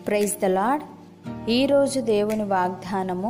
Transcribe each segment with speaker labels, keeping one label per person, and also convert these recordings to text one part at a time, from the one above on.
Speaker 1: Praise the lord. ఈరోజు దేవుని వాగ్దానము,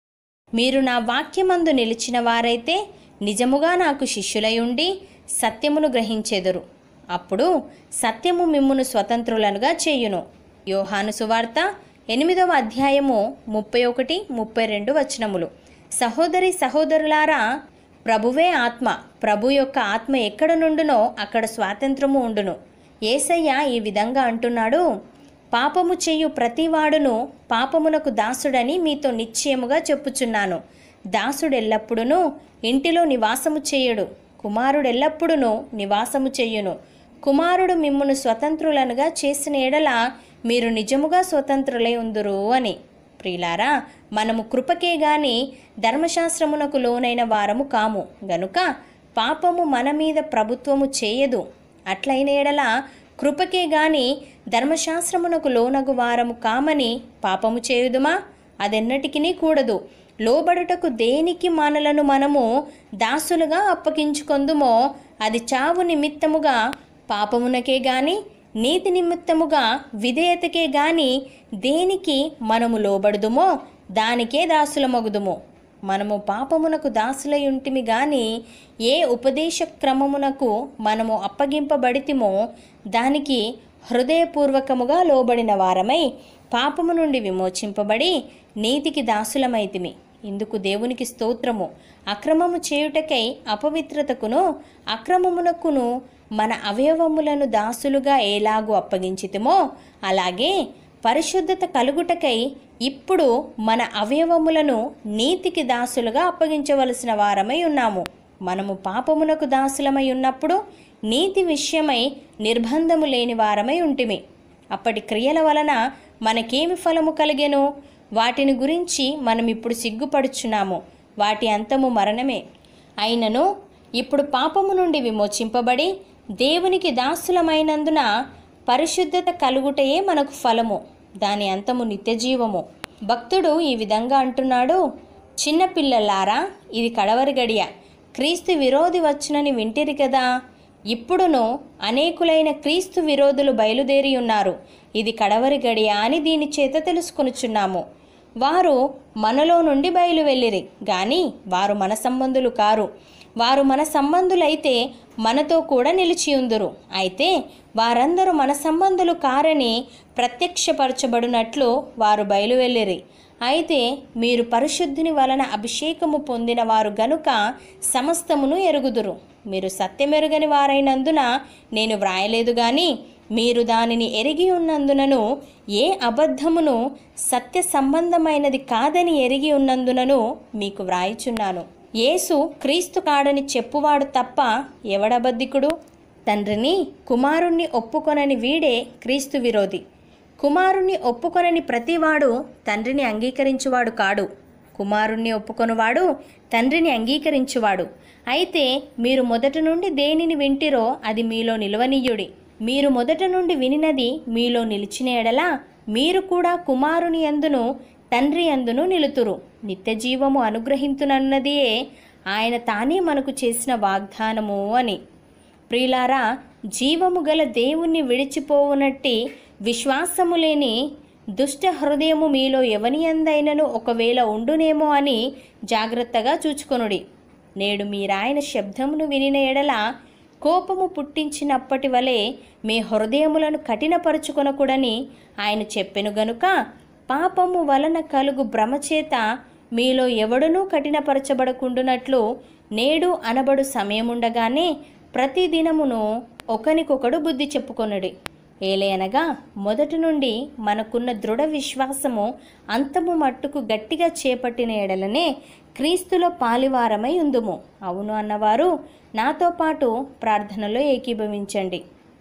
Speaker 1: మీరు నా వాక్యమందు నిలిచిన వారైతే నిజముగా నాకు శిష్యులై ఉండి సత్యమును గ్రహించెదరు. అప్పుడు సత్యము మిమ్మును స్వతంత్రులనుగా చేయును. యోహాను సువార్త 8వ అధ్యాయము 31, 32 వచనములు. సహోదరి సహోదరులారా, ప్రభువే ఆత్మ. ప్రభు యొక్క ఆత్మ ఎక్కడ నుండునో అక్కడ స్వాతంత్రము ఉండును. యేసయ్య ఈ విధంగా అంటున్నాడు, పాపము చేయు ప్రతివాడును పాపమునకు దాసుడని మీతో నిశ్చయముగా చెప్పుచున్నాను. దాసుడెల్లప్పుడును ఇంటిలో నివాసము చేయడు, కుమారుడెల్లప్పుడును నివాసము చెయ్యును. కుమారుడు మిమ్మును స్వతంత్రులనుగా చేసిన ఎడల మీరు నిజముగా స్వతంత్రులై ఉందురు అని. ప్రియులారా, మనము కృపకే గాని ధర్మశాస్త్రమునకు లోనైన వారము కాము గనుక పాపము మన మీద ప్రభుత్వము చేయదు. అట్లైన ఎడల కృపకే గాని ధర్మశాస్త్రమునకు లోనగు వారము కామని పాపము చేయుదుమా? అదెన్నటికినీ కూడదు. లోబడుటకు దేనికి మనలను మనము దాసులుగా అప్పగించుకొందుమో అది చావు నిమిత్తముగా పాపమునకే గాని నీతి నిమిత్తముగా విధేయతకే గాని దేనికి మనము లోబడుదుమో దానికే దాసులమగుదుము. మనము పాపమునకు దాసులై ఉంటిమి గాని ఏ ఉపదేశ క్రమమునకు మనము అప్పగింపబడితిమో దానికి హృదయపూర్వకముగా లోబడిన వారమై పాపము నుండి విమోచింపబడి నీతికి దాసులమైతిమి. ఇందుకు దేవునికి స్తోత్రము. అక్రమము చేయుటకై అపవిత్రతకును అక్రమమునకును మన అవయవములను దాసులుగా ఎలాగూ అప్పగించితిమో అలాగే పరిశుద్ధత కలుగుటకై ఇప్పుడు మన అవయవములను నీతికి దాసులుగా అప్పగించవలసిన వారమై ఉన్నాము. మనము పాపమునకు దాసులమై ఉన్నప్పుడు నీతి విషయమై నిర్బంధము లేని వారమై ఉంటిమి. అప్పటి క్రియల వలన మనకేమి ఫలము కలిగెను? వాటిని గురించి మనం ఇప్పుడు సిగ్గుపడుచున్నాము. వాటి అంతము మరణమే. అయినను ఇప్పుడు పాపము నుండి విమోచింపబడి దేవునికి దాసులమైనందున పరిశుద్ధత కలుగుటయే మనకు ఫలము, దాని అంతము నిత్యజీవము. భక్తుడు ఈ విధంగా అంటున్నాడు, చిన్నపిల్లలారా, ఇది కడవరి గడియ. క్రీస్తు విరోధి వచ్చునని వింటిరి కదా. ఇప్పుడును అనేకులైన క్రీస్తు విరోధులు బయలుదేరి ఉన్నారు. ఇది కడవరి గడియ అని దీని చేత తెలుసుకొనుచున్నాము. వారు మనలో నుండి బయలు వెళ్ళిరి గాని వారు మన సంబంధులు కారు. వారు మన సంబంధులైతే మనతో కూడా నిలిచియుందురు. అయితే వారందరూ మన సంబంధులు కారని ప్రత్యక్షపరచబడినట్లు వారు బయలు వెళ్ళిరి. అయితే మీరు పరిశుద్ధుని వలన అభిషేకము పొందిన వారు గనుక సమస్తమును ఎరుగుదురు. మీరు సత్యమెరుగని వారైనందున నేను వ్రాయలేదు గాని మీరు దానిని ఎరిగి ఉన్నందునను ఏ అబద్ధమును సత్య సంబంధమైనది కాదని ఎరిగి ఉన్నందునను మీకు వ్రాయిచున్నాను. యేసు క్రీస్తు కాడని చెప్పువాడు తప్ప ఎవడబద్ధికుడు? తండ్రిని కుమారుణ్ణి ఒప్పుకొనని వీడే క్రీస్తు విరోధి. కుమారుణ్ణి ఒప్పుకొనని ప్రతివాడు తండ్రిని అంగీకరించువాడు కాడు. కుమారుణ్ణి ఒప్పుకొనువాడు తండ్రిని అంగీకరించువాడు. అయితే మీరు మొదట నుండి దేనిని వింటిరో అది మీలో నిలవనీయుడి. మీరు మొదట నుండి వినినది మీలో నిలిచిన ఎడల మీరు కూడా కుమారుని యందును తండ్రి యందును నిలుతురు. నిత్యజీవము అనుగ్రహించునన్నదియే ఆయన తానే మనకు చేసిన వాగ్దానము అని. ప్రియులారా, జీవము గల దేవుణ్ణి విడిచిపోవునట్టి విశ్వాసము లేని దుష్ట హృదయము మీలో ఎవని యందైనను ఒకవేళ ఉండునేమో అని జాగ్రత్తగా చూచుకొనుడి. నేడు మీరాయన శబ్దమును వినిన ఎడల కోపము పుట్టించినప్పటి వలె మీ హృదయములను కఠినపరుచుకొనకూడని ఆయన చెప్పెను గనుక పాపము వలన కలుగు భ్రమచేత మీలో ఎవడునూ కఠినపరచబడకుండునట్లు నేడు అనబడు సమయముండగానే ప్రతిదినమును ఒకనికొకడు బుద్ధి చెప్పుకొనుడి. ఏలయనగా మొదటి నుండి మనకున్న దృఢ విశ్వాసము అంతము మట్టుకు గట్టిగా చేపట్టిన ఎడలనే క్రీస్తులో పాలివారమై ఉందుము. అవును అన్నవారు నాతో పాటు ప్రార్థనలో ఏకీభవించండి.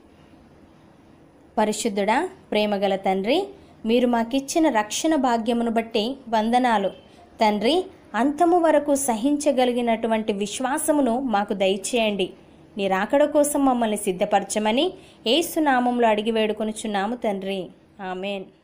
Speaker 1: పరిశుద్ధుడా, ప్రేమగల తండ్రి, మీరు మాకిచ్చిన రక్షణ భాగ్యమును బట్టి వందనాలు. తండ్రి, అంతము వరకు సహించగలిగినటువంటి విశ్వాసమును మాకు దయచేయండి. నీ రాకడ కోసం మమ్మల్ని సిద్ధపరచమని యేసు నామములో అడిగి వేడుకొనుచున్నాము తండ్రి. ఆమెన్.